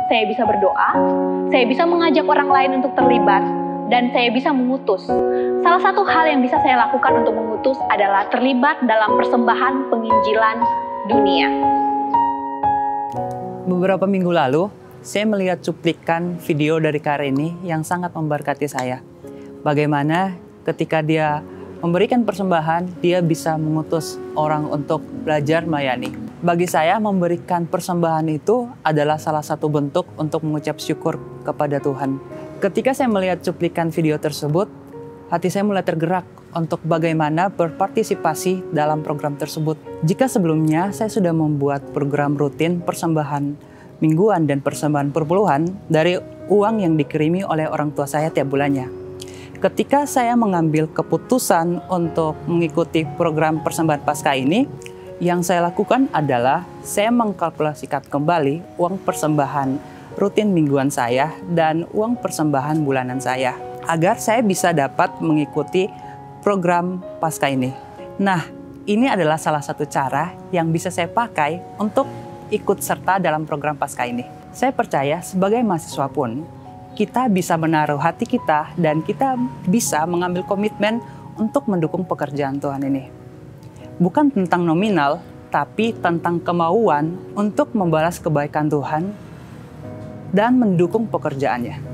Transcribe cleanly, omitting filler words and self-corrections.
saya bisa berdoa, saya bisa mengajak orang lain untuk terlibat, dan saya bisa mengutus. Salah satu hal yang bisa saya lakukan untuk mengutus adalah terlibat dalam persembahan penginjilan dunia. Beberapa minggu lalu, saya melihat cuplikan video dari Karini yang sangat memberkati saya. Bagaimana ketika dia memberikan persembahan, dia bisa mengutus orang untuk belajar melayani. Bagi saya, memberikan persembahan itu adalah salah satu bentuk untuk mengucap syukur kepada Tuhan. Ketika saya melihat cuplikan video tersebut, hati saya mulai tergerak untuk bagaimana berpartisipasi dalam program tersebut. Jika sebelumnya saya sudah membuat program rutin persembahan mingguan dan persembahan perpuluhan dari uang yang dikirimi oleh orang tua saya tiap bulannya. Ketika saya mengambil keputusan untuk mengikuti program persembahan Paskah ini, yang saya lakukan adalah saya mengkalkulasikan kembali uang persembahan rutin mingguan saya dan uang persembahan bulanan saya, agar saya bisa dapat mengikuti program Paskah ini. Nah, ini adalah salah satu cara yang bisa saya pakai untuk ikut serta dalam program Paskah ini. Saya percaya sebagai mahasiswa pun, kita bisa menaruh hati kita dan kita bisa mengambil komitmen untuk mendukung pekerjaan Tuhan ini. Bukan tentang nominal, tapi tentang kemauan untuk membalas kebaikan Tuhan dan mendukung pekerjaannya.